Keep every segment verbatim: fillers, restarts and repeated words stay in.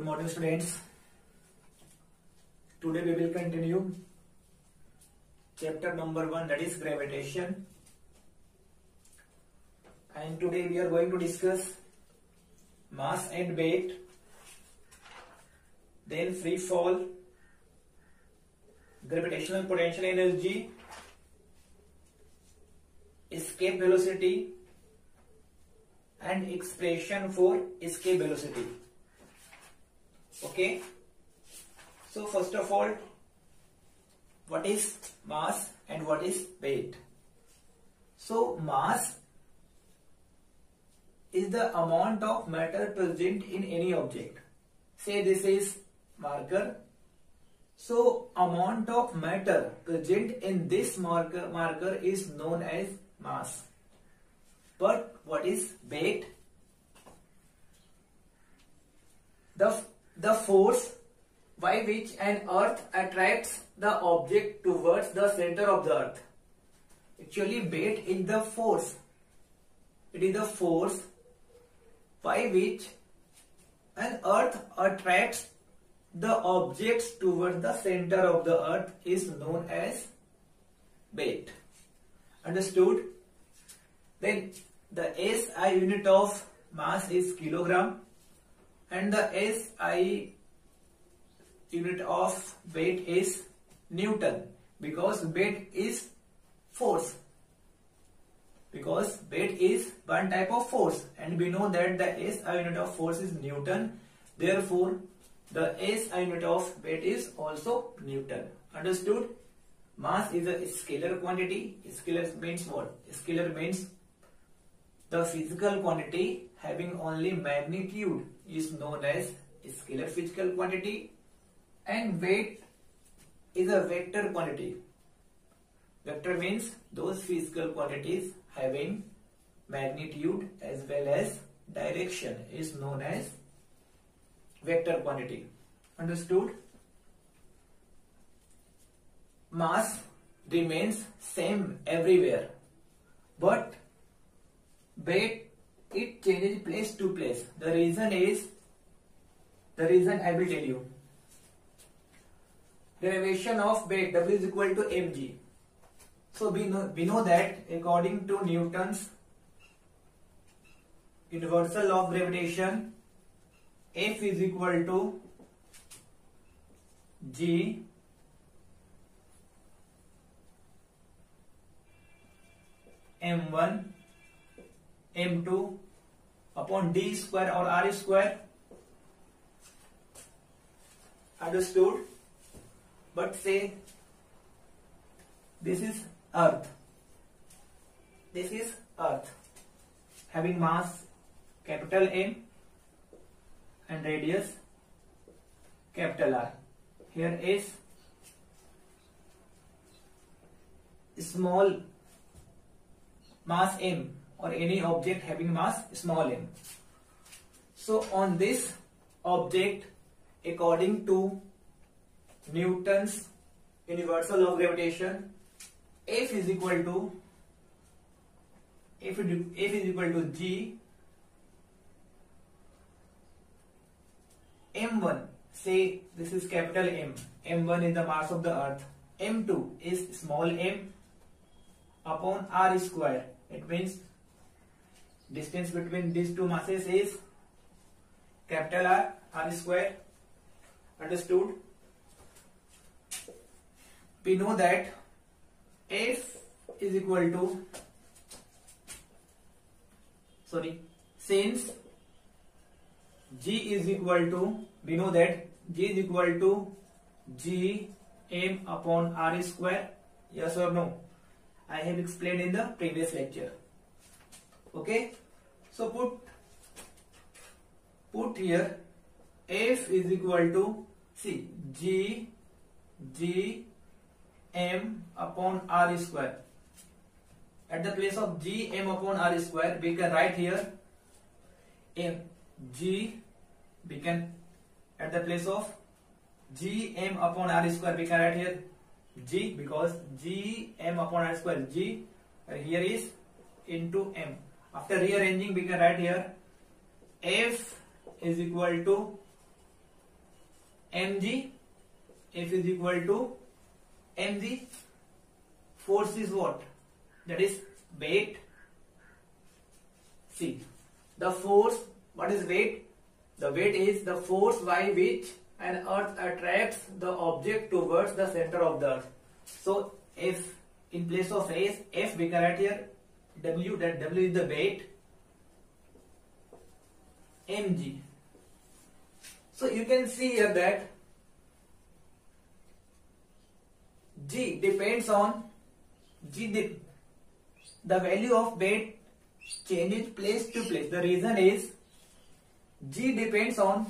Good morning, students. Today we will continue chapter number one, that is gravitation. And today we are going to discuss mass and weight, then free fall, gravitational potential energy, escape velocity, and expression for escape velocity. Okay, so first of all, what is mass and what is weight? So mass is the amount of matter present in any object. Say this is marker. So amount of matter present in this marker marker is known as mass. But what is weight? The the force by which an earth attracts the object towards the center of the earth. Actually, weight is the force. It is the force by which an earth attracts the objects towards the center of the earth is known as weight. Understood? Then the S I unit of mass is kilogram and the S I unit of weight is Newton, because weight is force. Because weight is one type of force and we know that the S I unit of force is Newton. Therefore, the S I unit of weight is also Newton. Understood? Mass is a scalar quantity. Scalar means what? Scalar means the physical quantity having only magnitude is known as scalar physical quantity, and weight is a vector quantity. Vector means those physical quantities having magnitude as well as direction is known as vector quantity. Understood? Mass remains same everywhere, but weight, it changes place to place. The reason is, the reason I will tell you. Derivation of weight, W is equal to mg. So we know, we know that according to Newton's universal law of gravitation, F is equal to G m one m two upon d square or r square. Understood? But say this is earth. This is earth having mass capital M and radius capital R. Here is small mass M, or any object having mass small m. So on this object, according to Newton's universal law of gravitation, F is equal to F, F is equal to G m one. Say this is capital M. m one is the mass of the earth. m two is small m upon r square. It means distance between these two masses is capital R, R square. Understood? We know that F is equal to, sorry, since G is equal to, we know that G is equal to G m upon R square. Yes or no? I have explained in the previous lecture. Okay, so put put here F is equal to, see, G G m upon R square. At the place of G m upon R square, we can write here M G. We can, at the place of G m upon R square, we can write here G, because G m upon R square G, and here is into m. After rearranging, we can write here F is equal to mg, F is equal to mg. Force is what? That is weight. See, the force, what is weight? The weight is the force by which an earth attracts the object towards the center of the earth. So if in place of S, F we can write here W, that W is the weight, mg. So you can see here that G depends on G the, the value of weight changes place to place. The reason is G depends on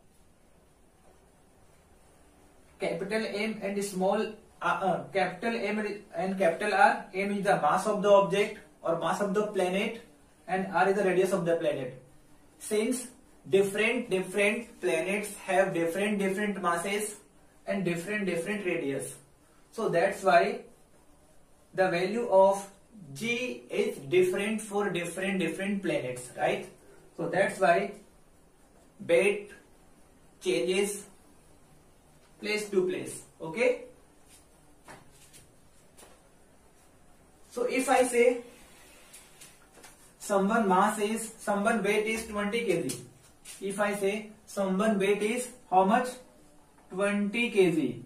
capital M and small uh, uh, capital M and capital R. M is the mass of the object or mass of the planet, and R is the radius of the planet. Since different different planets have different different masses and different different radius, so that's why the value of G is different for different different planets, right? So that's why weight changes place to place. Okay, so if I say someone mass is, someone weight is twenty kilograms, if I say someone weight is how much? twenty kilograms,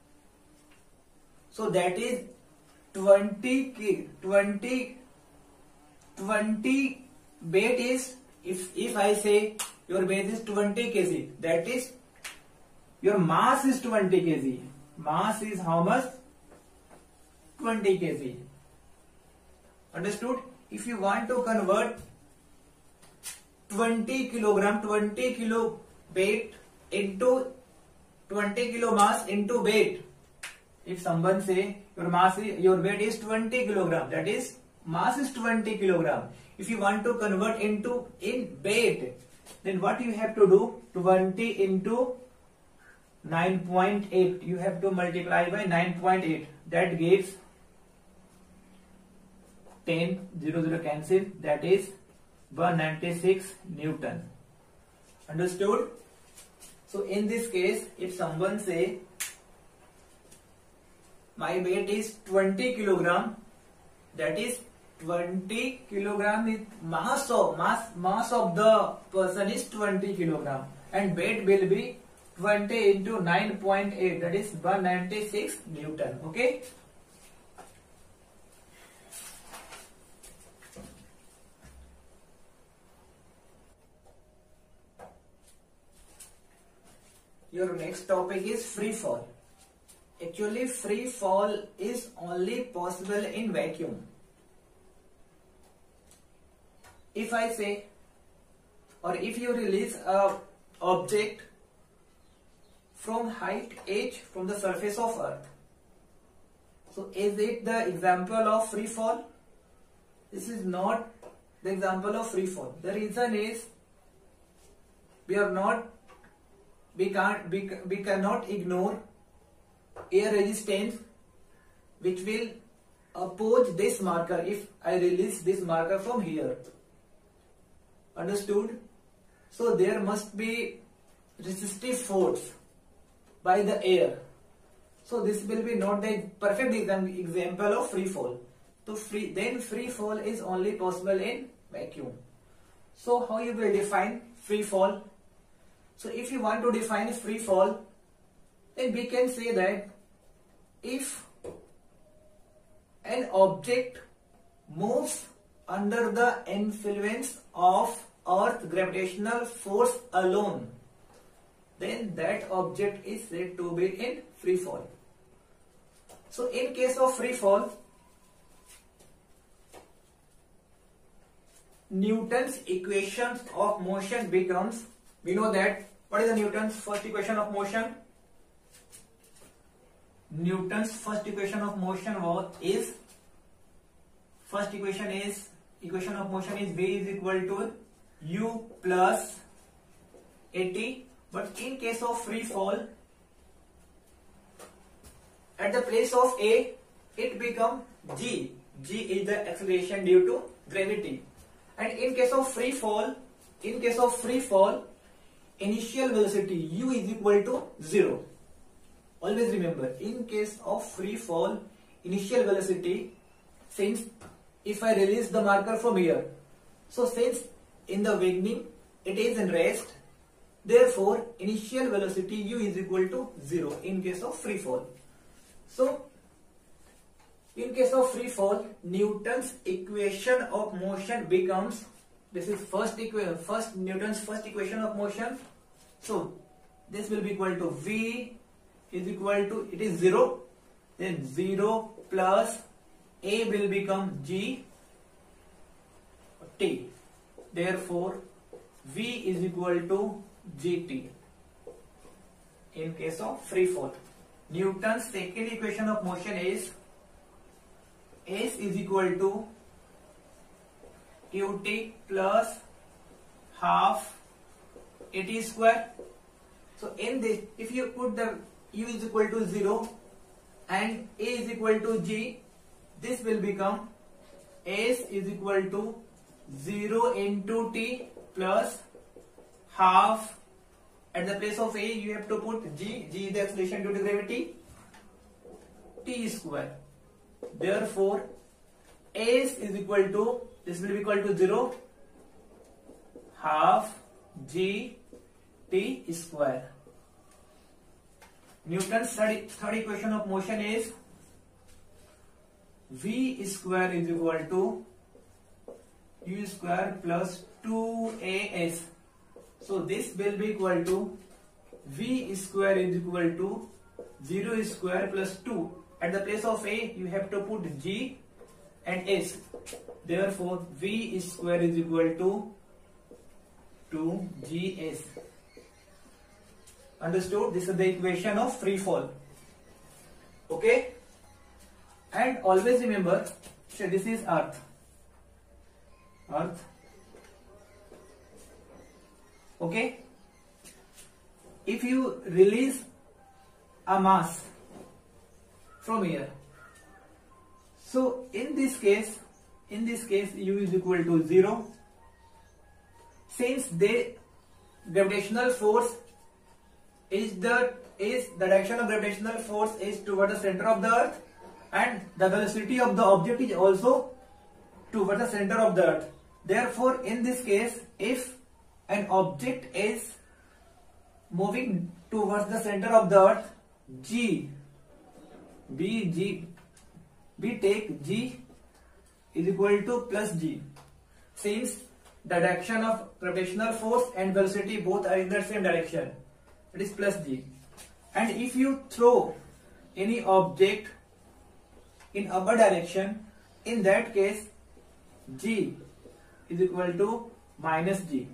so that is twenty twenty twenty weight is, if if I say your weight is twenty kilograms, that is your mass is twenty kilograms. Mass is how much? twenty kilograms. Understood? If you want to convert twenty kilogram, twenty kilo weight into twenty kilo mass into weight, if someone say your mass is, your weight is twenty kilogram, that is mass is twenty kilogram. If you want to convert into in weight, then what you have to do? twenty into nine point eight. You have to multiply by nine point eight. That gives ten, zero, zero cancel. That is one hundred ninety-six Newton. Understood? So in this case, if someone say my weight is twenty kilogram, that is twenty kilogram is mass of mass mass of the person is twenty kilogram, and weight will be twenty into nine point eight, that is one hundred ninety-six Newton. Okay, your next topic is free fall. Actually, free fall is only possible in vacuum. If I say, or if you release a object from height h from the surface of earth, so is it the example of free fall? This is not the example of free fall. The reason is we are not we can't we, we cannot ignore air resistance which will oppose this marker if I release this marker from here. Understood? So there must be resistive force by the air. So this will be not the perfect example of free fall. So free then free fall is only possible in vacuum. So how you will define free fall? So if you want to define free fall, then we can say that if an object moves under the influence of Earth gravitational force alone, then that object is said to be in free fall. So in case of free fall, Newton's equations of motion becomes, we know that, what is the Newton's first equation of motion? Newton's first equation of motion was is first equation is equation of motion is V is equal to U plus at. But in case of free fall, at the place of A, it become G. G is the acceleration due to gravity. And in case of free fall, in case of free fall, initial velocity u is equal to zero. Always remember, in case of free fall, initial velocity, since if I release the marker from here, so since in the beginning it is in rest, therefore initial velocity u is equal to zero in case of free fall. So in case of free fall, Newton's equation of motion becomes, this is first equation, first Newton's first equation of motion. So this will be equal to v is equal to, it is zero, then zero plus a will become g t. Therefore v is equal to gt in case of free fall. Newton's second equation of motion is s is equal to qt plus half at square. So in this, if you put the u is equal to zero and a is equal to g, this will become s is equal to zero into t plus half, at the place of a you have to put g, g is the acceleration due to gravity, t square. Therefore s is equal to, this will be equal to zero half g t square. Newton's third, third equation of motion is v square is equal to u square plus two a s. So this will be equal to v square is equal to zero square plus two. At the place of a you have to put g and s. Therefore v square is equal to two g s. Understood? This is the equation of free fall. Okay? And always remember, so this is earth. Earth. Okay? If you release a mass from here, so in this case, in this case u is equal to zero. Since the gravitational force is the is the direction of gravitational force is toward the center of the earth, and the velocity of the object is also toward the center of the earth. Therefore in this case, if an object is moving towards the center of the earth, g b g we take g is equal to plus g, since the direction of gravitational force and velocity both are in the same direction, it is plus g. And if you throw any object in upper direction, in that case g is equal to minus g,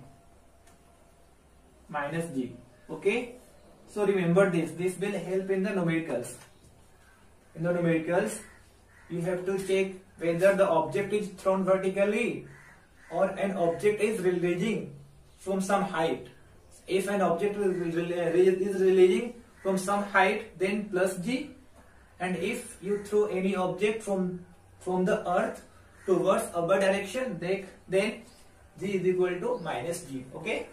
minus g. Okay, so remember this, this will help in the numericals. In the numericals you have to check whether the object is thrown vertically or an object is releasing from some height. If an object is releasing from some height, then plus g, and if you throw any object from from the earth towards upper direction, then then g is equal to minus g. Okay,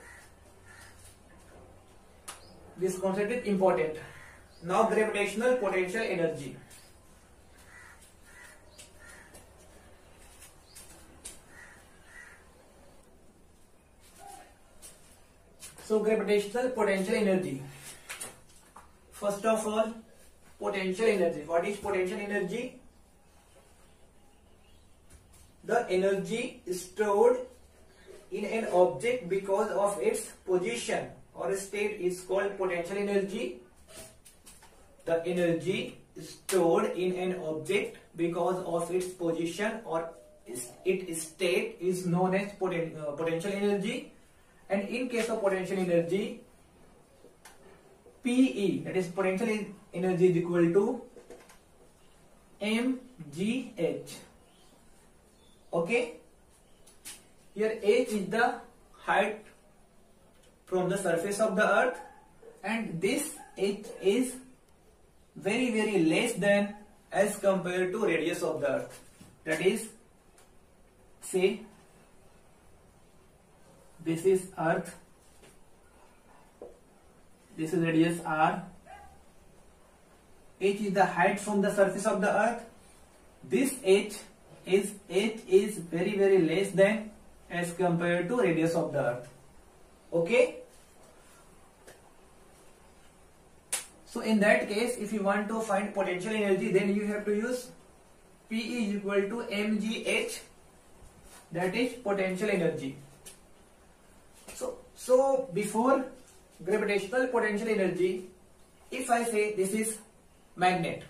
this concept is important. Now gravitational potential energy. So gravitational potential energy. First of all, potential energy. What is potential energy? The energy stored in an object because of its position or state is called potential energy. The energy stored in an object because of its position or its state is known as poten uh, potential energy. And in case of potential energy, P E, that is potential energy, is equal to mgh. Okay, here h is the height from the surface of the earth, and this h is very very less than as compared to radius of the earth. That is, say this is earth This is radius r. H is the height from the surface of the earth. This h is h is very very less than as compared to radius of the earth. Okay. So in that case, if you want to find potential energy, then you have to use P is equal to mgh, that is potential energy. So, so before gravitational potential energy, if I say this is magnet,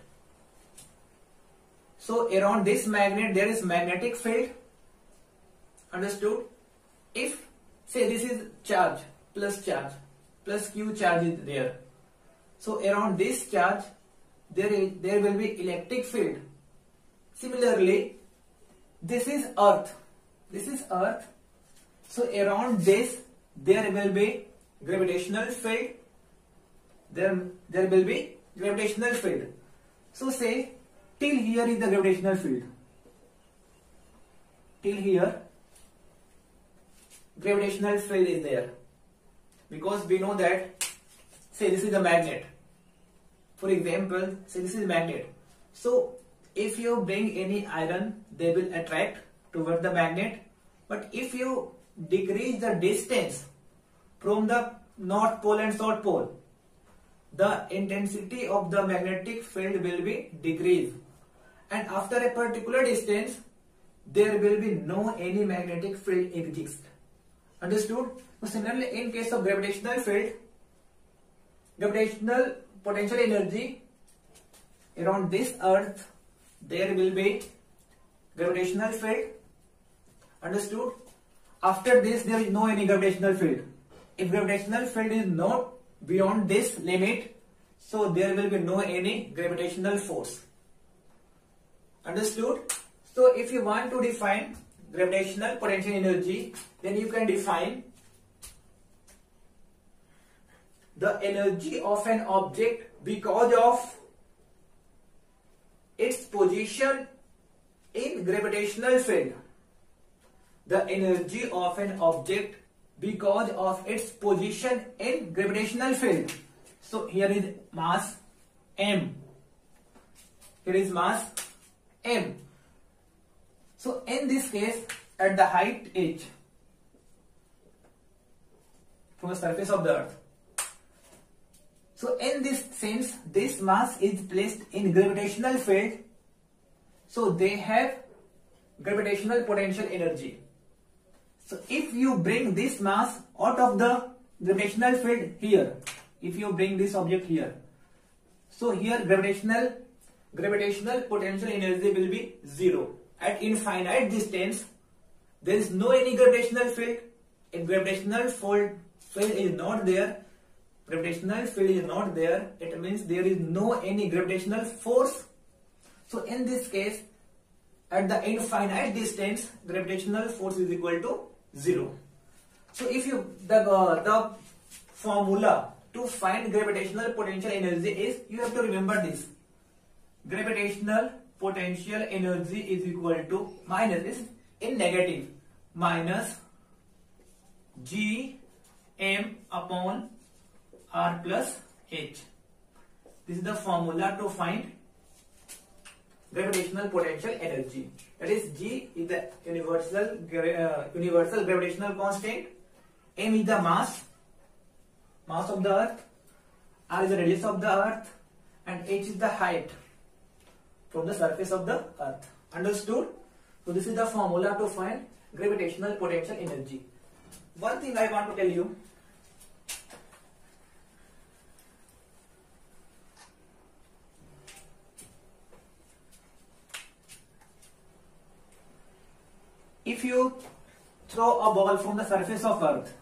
so around this magnet there is magnetic field. Understood? If say this is charge, plus charge, plus q charge is there. So around this charge there is there will be electric field. Similarly, this is earth. This is earth. So around this there will be gravitational field. There there will be gravitational field. So say till here is the gravitational field. Till here gravitational field is there, because we know that say this is a magnet. For example, say this is magnet. So if you bring any iron, they will attract toward the magnet. But if you decrease the distance from the north pole and south pole, the intensity of the magnetic field will be decreased, and after a particular distance there will be no any magnetic field exist. Understood? So similarly, in case of gravitational field, gravitational potential energy, around this earth there will be gravitational field. Understood? After this there is no any gravitational field. If gravitational field is not beyond this limit, so there will be no any gravitational force. Understood? So if you want to define gravitational potential energy, then you can define the energy of an object because of its position in gravitational field. The energy of an object because of its position in gravitational field. So here is mass m. Here is mass m. So in this case, at the height h from the surface of the earth. So in this sense, this mass is placed in gravitational field. So they have gravitational potential energy. So if you bring this mass out of the gravitational field here, if you bring this object here, so here gravitational gravitational potential energy will be zero. At infinite distance, there is no any gravitational field. If gravitational field field is not there, gravitational field is not there, it means there is no any gravitational force. So in this case, at the infinite distance, gravitational force is equal to zero. So if you the uh, the formula to find gravitational potential energy is, you have to remember this: gravitational potential energy is equal to minus is in negative minus G m upon R plus H. This is the formula to find gravitational potential energy. That is, G is the universal uh, universal gravitational constant, m is the mass mass of the earth, R is the radius of the earth, and H is the height from the surface of the earth. Understood? So this is the formula to find gravitational potential energy. One thing I want to tell you, if you throw a ball from the surface of earth,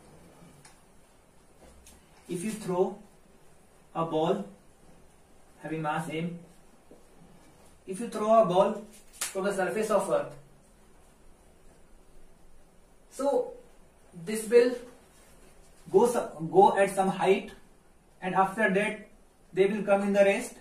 if you throw a ball having mass m, if you throw a ball from the surface of earth, so this will go, go at some height, and after that they will come in the rest.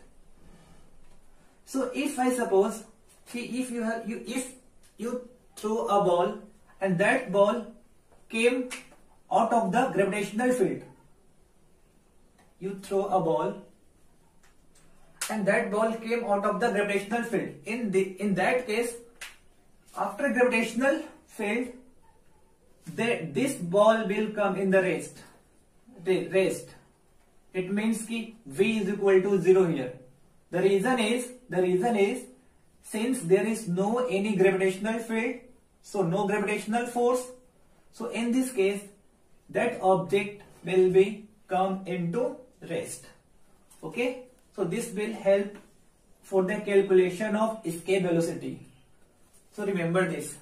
So if I suppose, if you have you if you throw a ball and that ball came out of the gravitational field, you throw a ball and that ball came out of the gravitational field. In the in that case, after gravitational field, the, this ball will come in the rest. Rest. It means ki V is equal to zero here. The reason is the reason is since there is no any gravitational field, so no gravitational force. So in this case, that object will be come into rest. Okay. So this will help for the calculation of escape velocity. So remember this.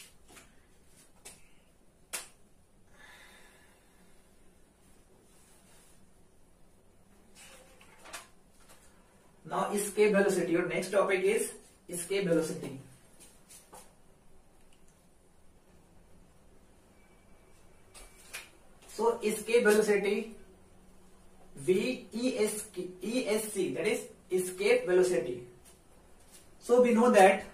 Now escape velocity. Your next topic is escape velocity. So escape velocity, V E S C, that is escape velocity. So we know that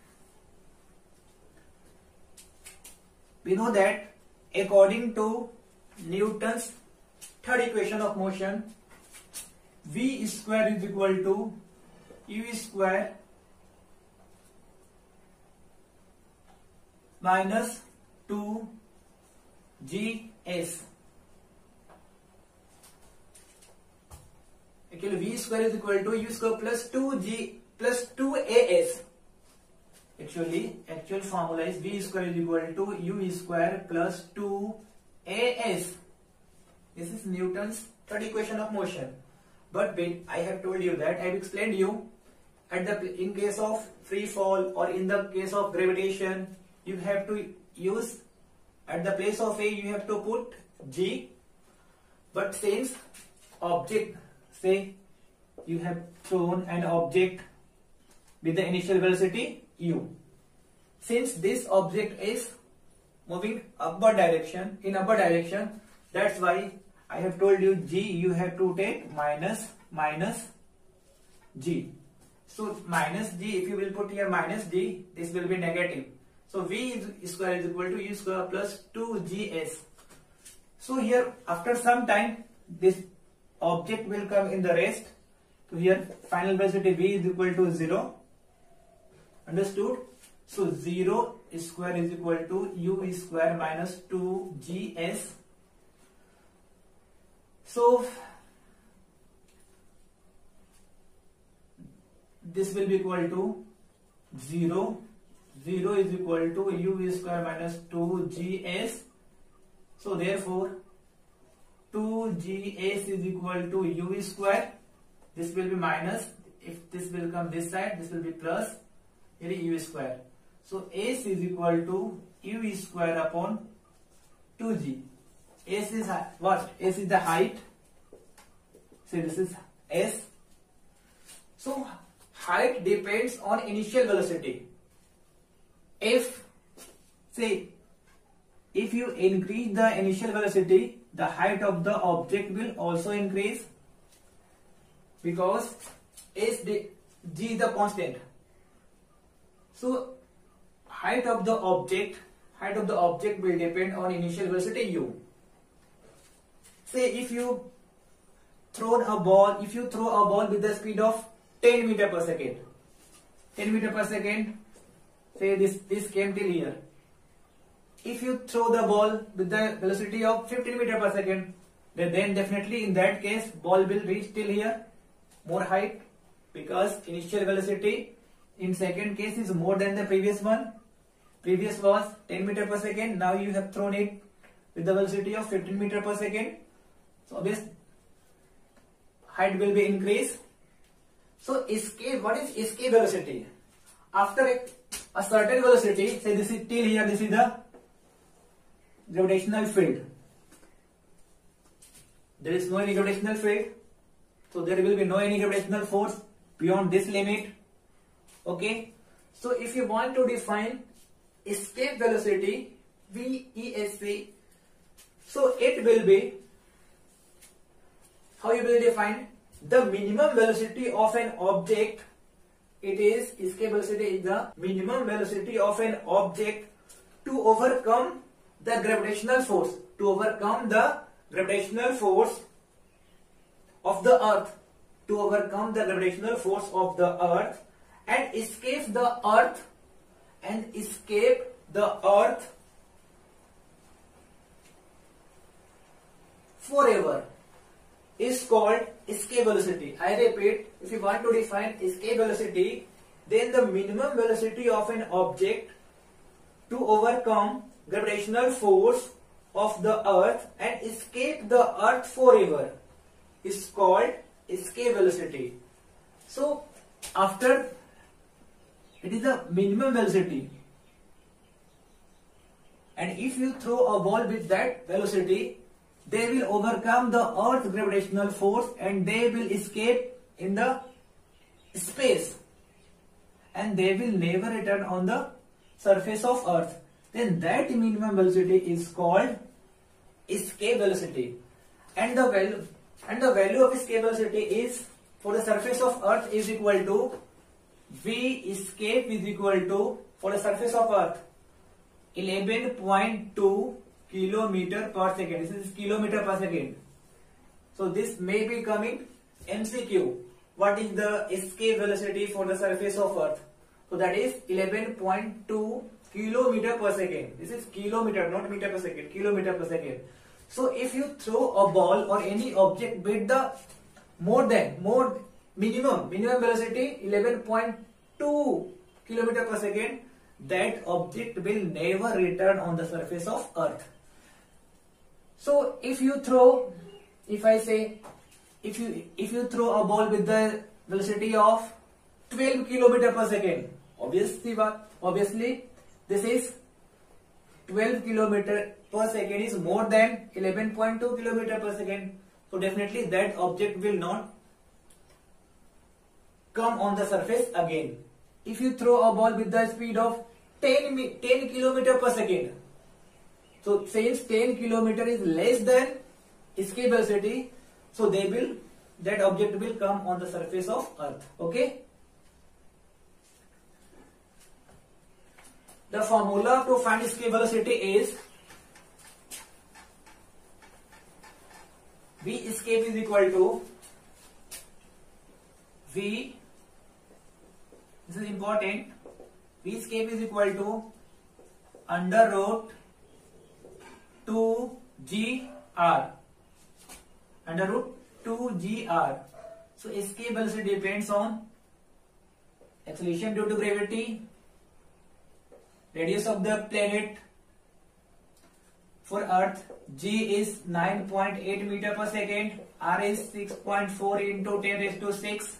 we know that according to Newton's third equation of motion, V square is equal to U square minus two G S. Actually, V square is equal to U square plus two G plus two A S. Actually, actual formula is V square is equal to U square plus two A S. This is Newton's third equation of motion. But when I have told you that, I have explained you at the in case of free fall or in the case of gravitation, you have to use at the place of A you have to put G. But since object, say you have thrown an object with the initial velocity U. Since this object is moving upward direction, in upward direction, that's why I have told you G, you have to take minus minus G. So minus G, if you will put here minus G, this will be negative. So V is square is equal to U square plus two G S. So here after some time this object will come in the rest. So here final velocity V is equal to zero. Understood? So zero square is equal to U square minus two G S. So this will be equal to zero. zero is equal to U square minus two G S. So therefore two G S is equal to U square. This will be minus. If this will come this side, this will be plus. Here is U square. So S is equal to U square upon two G. S is what? S is the height. So this is S. So height depends on initial velocity. If say if you increase the initial velocity, the height of the object will also increase because S G is the constant. So height of the object, height of the object will depend on initial velocity U. Say if you throw a ball, if you throw a ball with the speed of ten meter per second, ten meter per second, say this this came till here. If you throw the ball with the velocity of fifteen meter per second, then definitely in that case ball will reach till here, more height, because initial velocity in second case is more than the previous one. Previous was ten meter per second. Now you have thrown it with the velocity of fifteen meter per second. So this height will be increased. So escape, what is escape velocity? After a, a certain velocity, say this is till here, this is the gravitational field. There is no any gravitational field, so there will be no any gravitational force beyond this limit. Okay, so if you want to define escape velocity, V E S C, so it will be, how you will define the minimum velocity of an object. It is escape velocity is the minimum velocity of an object to overcome the gravitational force, to overcome the gravitational force of the earth to overcome the gravitational force of the earth and escape the earth and escape the earth forever is called escape velocity. I repeat, if you want to define escape velocity, then the minimum velocity of an object to overcome gravitational force of the earth and escape the earth forever is called escape velocity. So after it is the minimum velocity, and if you throw a ball with that velocity, they will overcome the earth's gravitational force and they will escape in the space and they will never return on the surface of earth. Then that minimum velocity is called escape velocity, and the value and the value of escape velocity is for the surface of earth is equal to V escape is equal to for the surface of earth eleven point two kilometer per second. This is kilometer per second. So this may be coming M C Q. What is the escape velocity for the surface of earth? So that is eleven point two kilometer per second. This is kilometer, not meter per second, kilometer per second. So if you throw a ball or any object with the more than more minimum minimum velocity eleven point two kilometer per second, that object will never return on the surface of earth. So if you throw, if I say, if you if you throw a ball with the velocity of twelve kilometer per second, obviously obviously this is twelve kilometer per second is more than eleven point two kilometer per second. So definitely that object will not come on the surface again. If you throw a ball with the speed of ten kilometer per second, so since ten kilometer is less than escape velocity, so they will that object will come on the surface of earth. Okay. The formula to find escape velocity is V escape is equal to V, this is important, V escape is equal to under root two G R, under root two G R. So escape velocity depends on acceleration due to gravity, radius of the planet. For Earth, G is nine point eight meter per second, R is six point four into ten raised to six,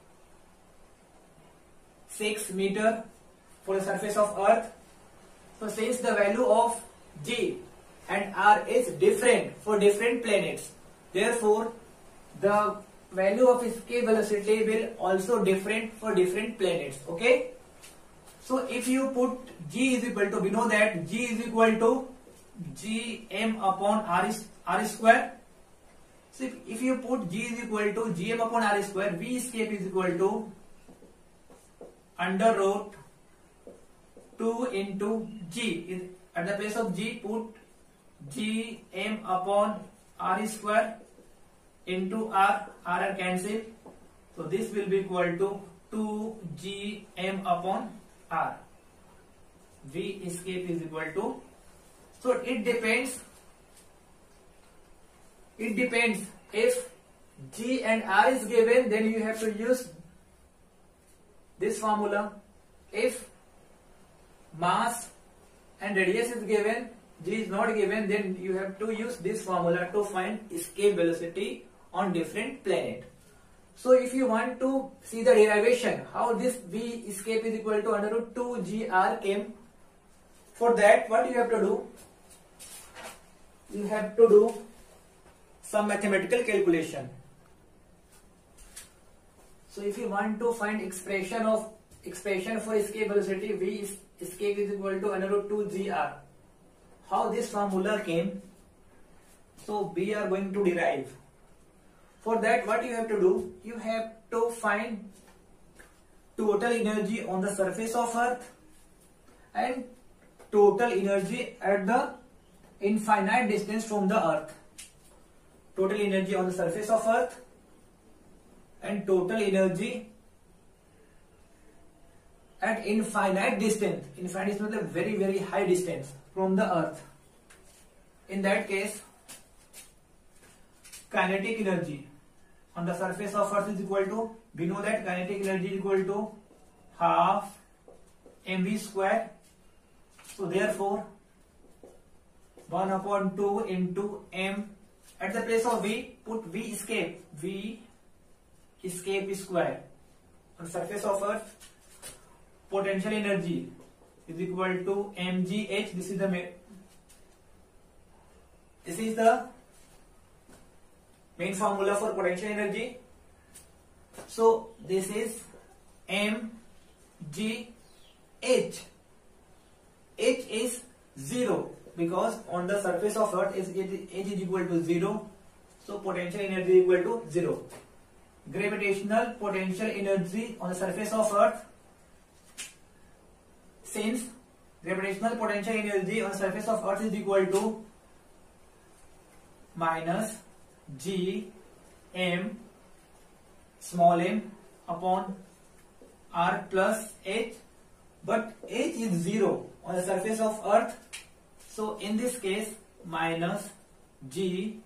six meter for the surface of Earth. So since the value of G and R is different for different planets, therefore the value of escape velocity will also different for different planets. Okay. So if you put G is equal to, we know that G is equal to G M upon R is R square. So if, if you put G is equal to G M upon R square, V escape is equal to under root two into G. At the place of G, put G M upon R square into R. R are cancel. So this will be equal to two G M upon R. V escape is equal to, so it depends, it depends if G and R is given, then you have to use this formula. If mass and radius is given, G is not given, then you have to use this formula to find escape velocity on different planet. So if you want to see the derivation, how this V escape is equal to under root two G R came, for that what you have to do? You have to do some mathematical calculation. So if you want to find expression of expression for escape velocity, V escape is equal to under root two G R. How this formula came? So we are going to derive. For that, what you have to do? You have to find total energy on the surface of Earth and total energy at the infinite distance from the Earth. Total energy on the surface of Earth and total energy at infinite distance. Infinite distance means very very high distance from the earth. In that case, kinetic energy on the surface of earth is equal to, we know that kinetic energy is equal to half mv square. So therefore one upon two into m, at the place of v put v escape, v escape square. On the surface of earth, potential energy is equal to mgh. This is the this is the main formula for potential energy. So this is mgh. H is zero because on the surface of earth is H is equal to zero. So potential energy is equal to zero. Gravitational potential energy on the surface of earth, since gravitational potential energy on the surface of earth is equal to minus g m small m upon r plus h, but h is zero on the surface of earth. So in this case minus g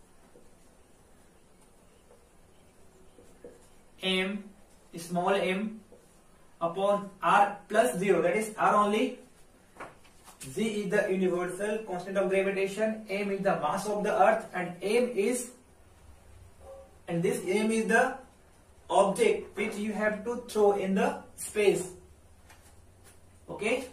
m small m upon r plus zero, that is r only. G is the universal constant of gravitation, m is the mass of the earth, and m is and this m is the object which you have to throw in the space. Okay,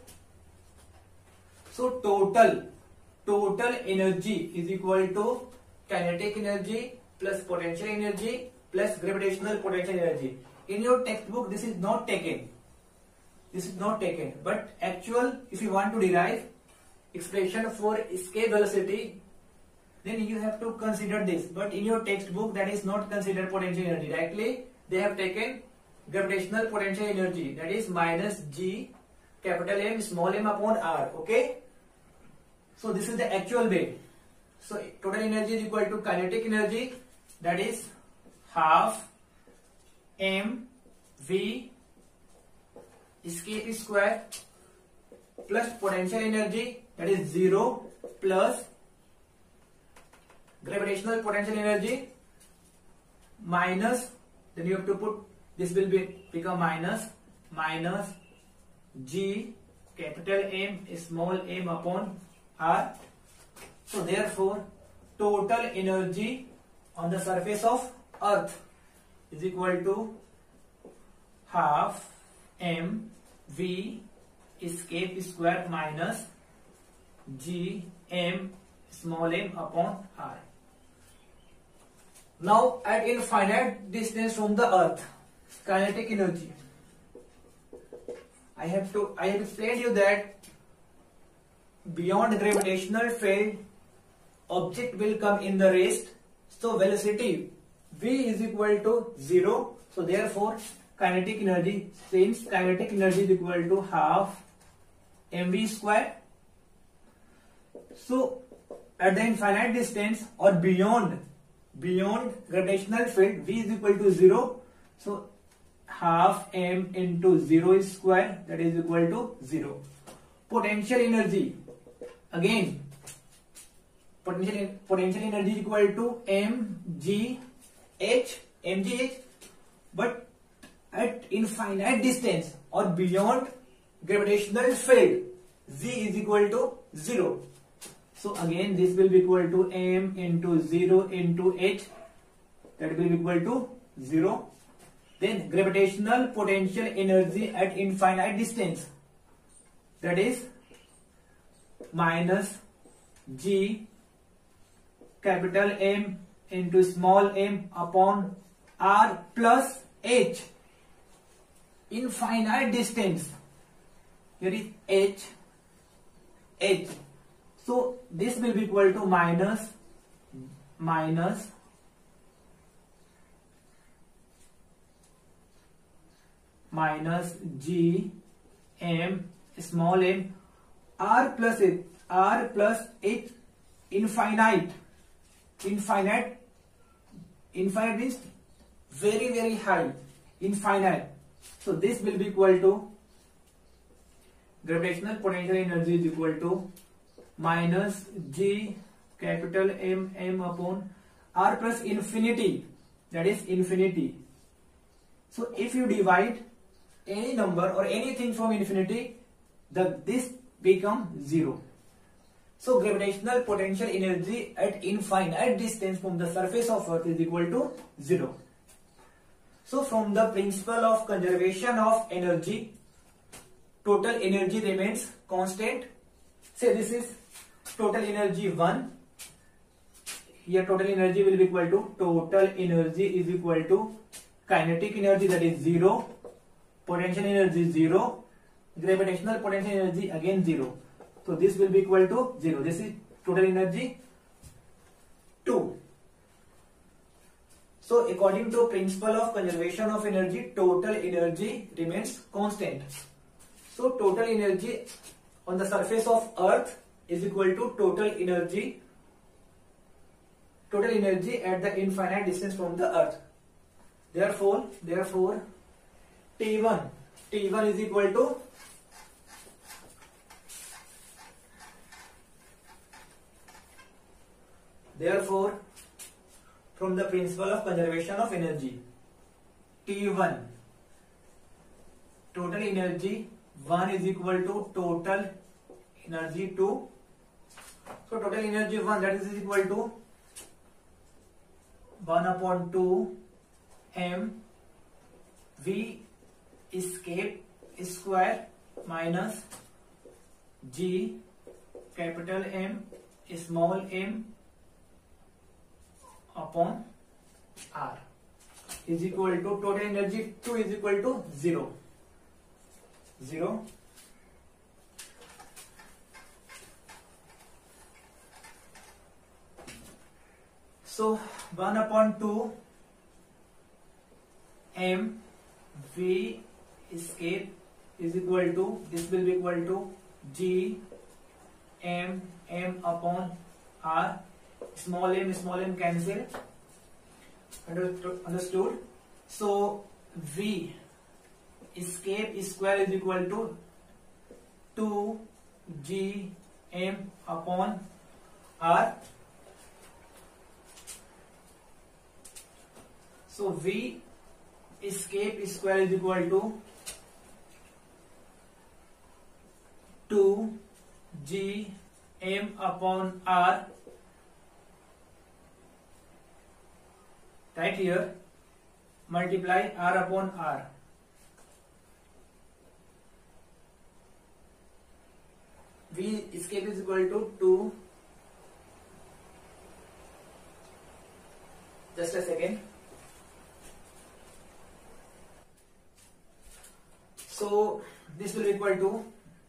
so total total energy is equal to kinetic energy plus potential energy plus gravitational potential energy. In your textbook this is not taken. This is not taken, but actual, if you want to derive expression for escape velocity, then you have to consider this. But in your textbook that is not considered potential energy. Directly they have taken gravitational potential energy, that is minus g capital M small m upon r. Okay, so this is the actual way. So total energy is equal to kinetic energy, that is half m v escape square plus potential energy, that is zero, plus gravitational potential energy minus, then you have to put, this will be become minus minus g capital M small m upon r. So therefore total energy on the surface of earth is equal to half m v escape square minus g m small m upon r. Now at infinite distance from the earth, kinetic energy, I have to I have explained you that beyond gravitational field object will come in the rest. So velocity v is equal to zero. So therefore kinetic energy, since kinetic energy is equal to half mv square, so at the infinite distance or beyond beyond gravitational field v is equal to zero. So half m into zero square, that is equal to zero. Potential energy, again potential potential energy is equal to mgh mgh, but at infinite distance or beyond gravitational field z is equal to zero. So again this will be equal to m into zero into h, that will be equal to zero. Then gravitational potential energy at infinite distance, that is minus g capital M into small m upon r plus h. Infinite distance, here is h h, so this will be equal to minus minus minus g m small m r plus h, r plus h. Infinite infinite infinite means very very high, infinite. So this will be equal to gravitational potential energy is equal to minus G capital M M upon R plus infinity, that is infinity. So if you divide any number or anything from infinity, the this become zero. So gravitational potential energy at infinite distance from the surface of Earth is equal to zero. So from the principle of conservation of energy, total energy remains constant. Say this is total energy one. Here total energy will be equal to total energy is equal to kinetic energy, that is zero, potential energy zero, gravitational potential energy again zero. So this will be equal to zero. This is total energy two. So according to principle of conservation of energy, total energy remains constant. So total energy on the surface of Earth is equal to total energy total energy at the infinite distance from the Earth. Therefore, therefore T one T one is equal to therefore from the principle of conservation of energy, T one total energy one is equal to total energy two. So total energy one, that is equal to one upon two m v escape square minus G capital M small m upon R is equal to total energy two is equal to zero. zero. So one upon two m v escape is equal to, this will be equal to G m m upon R, small m small m cancel, understood. So v escape square is equal to two G m upon R. So v escape square is equal to two G m upon R. Right here, multiply R upon R. V escape is equal to two. Just a second. So this will be equal to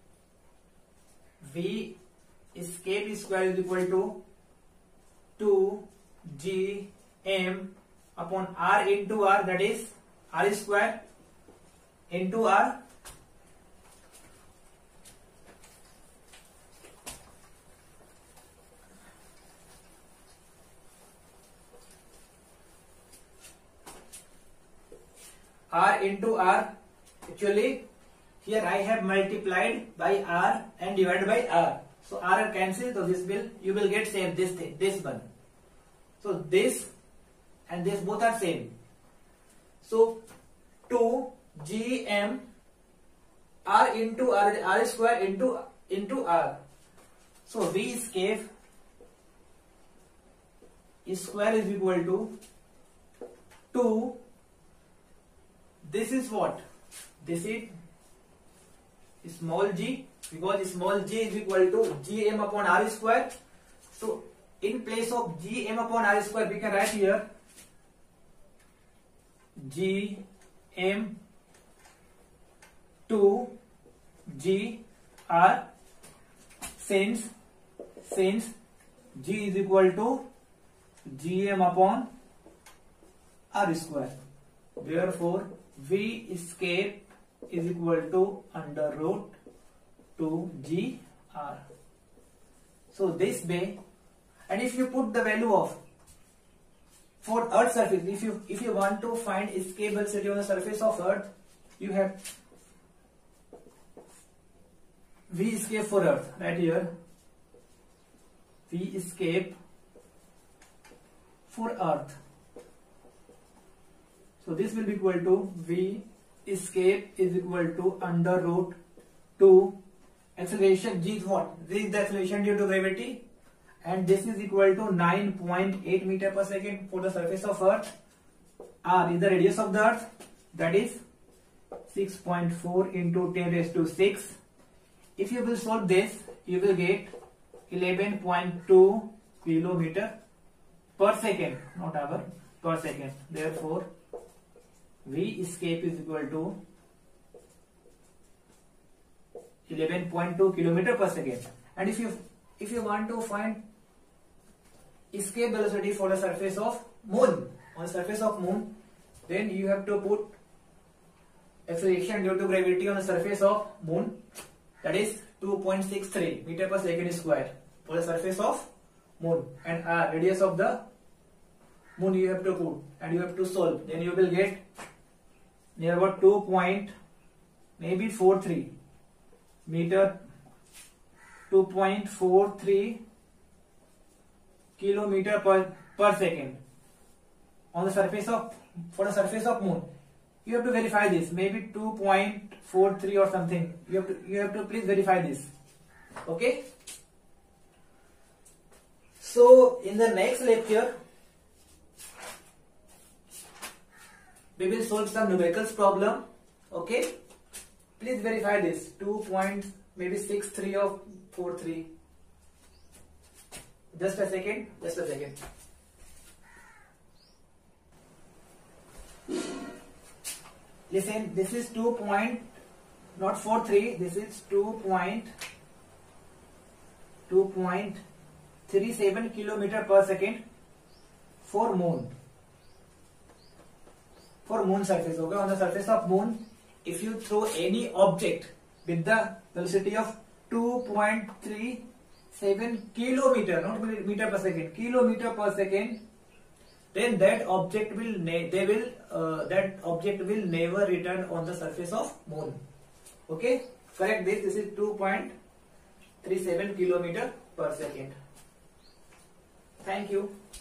V escape square is equal to two G m upon R into R, that is R square into R. R into R. Actually here I have multiplied by R and divided by R. So R cancel, so this will, you will get same this thing, this one. So this and this both are same. So two G m R into R, R square into into R. So V escape square is equal to two. This is what? This is small g, because small g is equal to G m upon R square. So in place of G m upon R square, we can write here G m two G R, since since G is equal to G m upon R square. Therefore V escape is equal to under root two G R. So this way, and if you put the value of for Earth surface, if you if you want to find escape velocity on the surface of Earth, you have V escape for Earth right here. V escape for Earth. So this will be equal to V escape is equal to under root two acceleration. G is what? This is the acceleration due to gravity, and this is equal to nine point eight meter per second for the surface of Earth. R is the radius of the Earth, that is six point four into ten raised to six. If you will solve this, you will get eleven point two kilometer per second, not hour, per second. Therefore, V escape is equal to eleven point two kilometer per second. And if you if you want to find escape velocity for the surface of Moon, on the surface of Moon, then you have to put acceleration due to gravity on the surface of Moon, that is two point six three meter per second square for the surface of Moon, and R radius of the Moon you have to put, and you have to solve. Then you will get near about two point maybe four three meter, two point four three kilometer per per second on the surface of for the surface of Moon. You have to verify this, maybe two point four three or something. You have to you have to please verify this. Okay. So in the next lecture, we will solve some numericals problem. Okay. Please verify this. two point maybe six three or four three. Just a second. Just a second. Listen, this is two point, not four three, this is two point two point three seven kilometer per second for Moon. For Moon surface, okay? On the surface of Moon, if you throw any object with the velocity of two point three seven kilometer, not meter per second, kilometer per second, then that object will they will uh, that object will never return on the surface of Moon. Okay, correct this. This is two point three seven kilometer per second. Thank you.